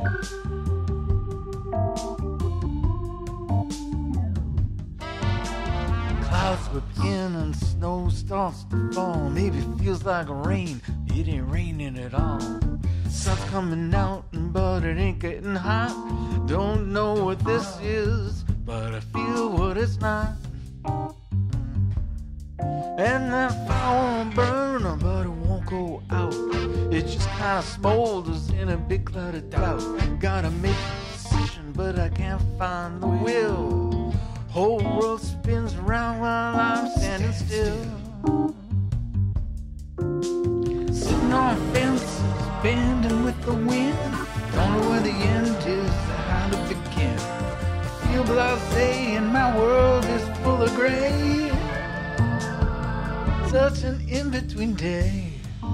Clouds whip in and snow starts to fall. Maybe it feels like rain, it ain't raining at all. Sun's coming out, but it ain't getting hot. Don't know what this is, but I feel what it's not. And that fire won't burn, but it won't go out. It just kinda smolders in a big cloud of doubt. Gotta make a decision, but I can't find the will. Whole world spins around while I'm standing still. Sitting on fences, bending with the wind. Don't know where the end is or how to begin. I feel blasé and my world is full of gray. Such an in-between day.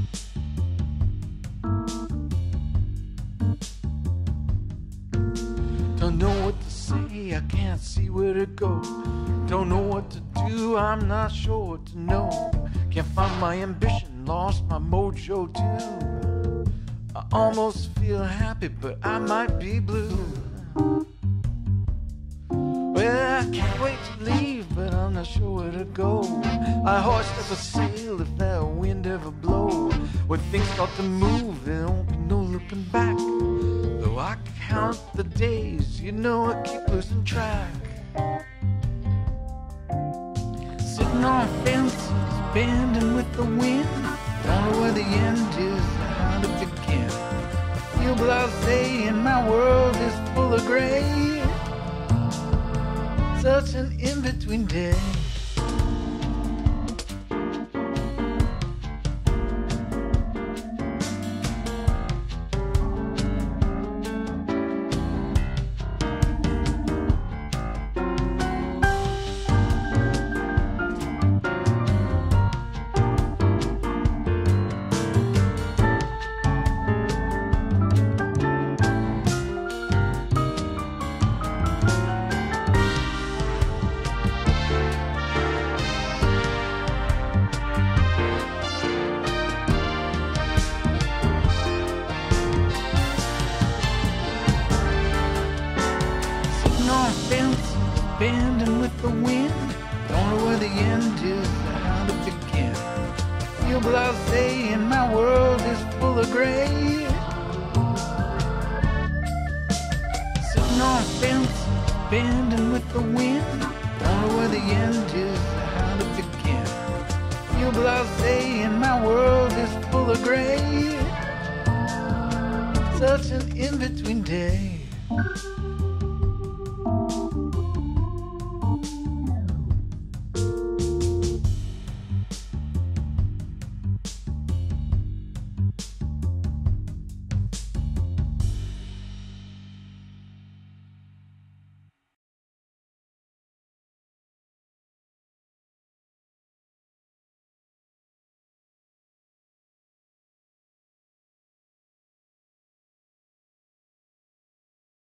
Don't know what to say, I can't see where to go. Don't know what to do, I'm not sure what to know. Can't find my ambition, lost my mojo too. I almost feel happy, but I might be blue. Well, I can't wait to leave, but I'm not sure where to go. I hoist up a sail if that wind ever blow. When things start to move, there won't be no looking back. Though I count the days, you know I keep losing track. Sitting on fences, bending with the wind. Don't know where the end is or how to begin. I feel blasé and my world is full of gray. Such an in-between day. Bending with the wind. Don't know where the end is or how to begin. I feel blasé and my world is full of gray. Sitting on fences, bending with the wind. Don't know where the end is or how to begin. I feel blasé and my world is full of gray. Such an in-between day.